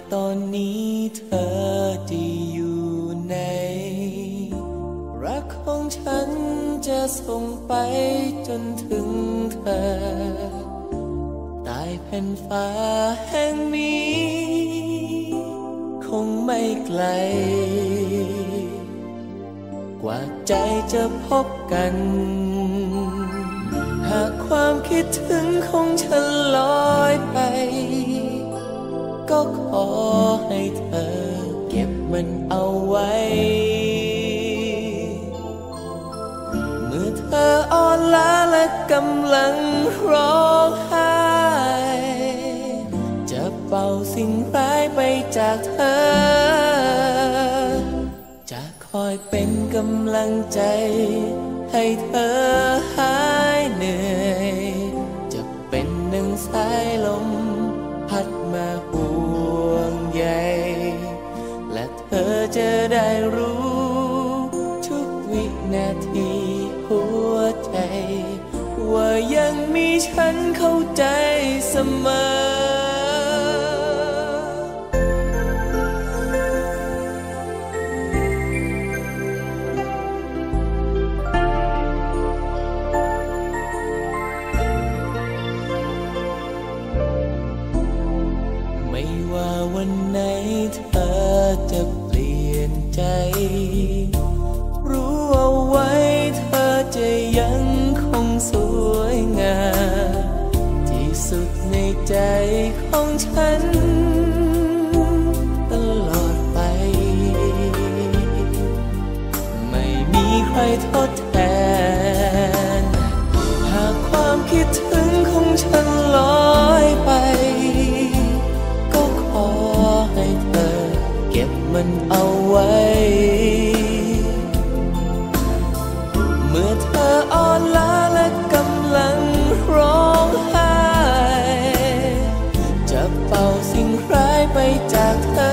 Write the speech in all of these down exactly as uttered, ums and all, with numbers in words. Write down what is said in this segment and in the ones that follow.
ตอนนี้เธอจะอยู่ไหนรักของฉันจะส่งไปจนถึงเธอใต้แผ่นฟ้าแห่งนี้คงไม่ไกลกว่าใจจะพบกันหากความคิดถึงของฉันลอยไปก็ขอให้เธอเก็บมันเอาไว้เมื่อเธออ่อนล้าและกำลังร้องไห้จะเป่าสิ่งร้ายไปจากเธอจะคอยเป็นกำลังใจให้เธอหายเหนื่อยจะเป็นหนึ่งสายลมพัดมาห่วงใยและเธอจะได้รู้ทุกวินาทีหัวใจว่ายังมีฉันเข้าใจเสมอวันไหนเธอจะเปลี่ยนใจรู้เอาไว้เธอจะยังคงสวยงามที่สุดในใจของฉันตลอดไปไม่มีใครทดแทนหากความคิดถึงของฉันลอยไปมันเอาไว้เมื่อเธออ่อนล้าและกำลังร้องไห้จะเป่าสิ่งร้ายไปจากเธอ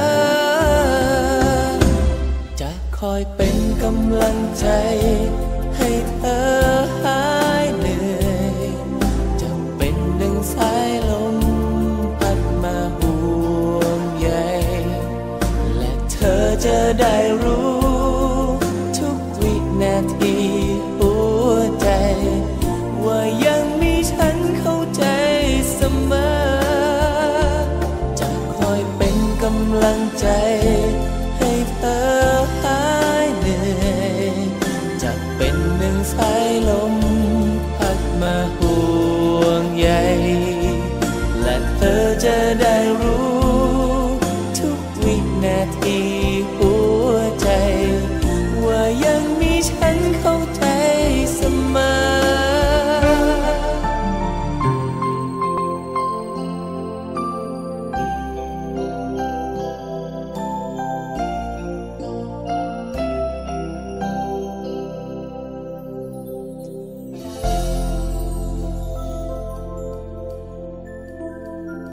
จะคอยเป็นกำลังใจให้เธอหายเหนื่อยจะเป็นดังสายลมพัดมาห่วงใยเธอจะได้รู้ทุกวินาทีหัวใจว่ายังมีฉันเข้าใจเสมอจะคอยเป็นกำลังใจให้เธอหายเหนื่อยจะเป็นหนึ่งสายลมพัดมา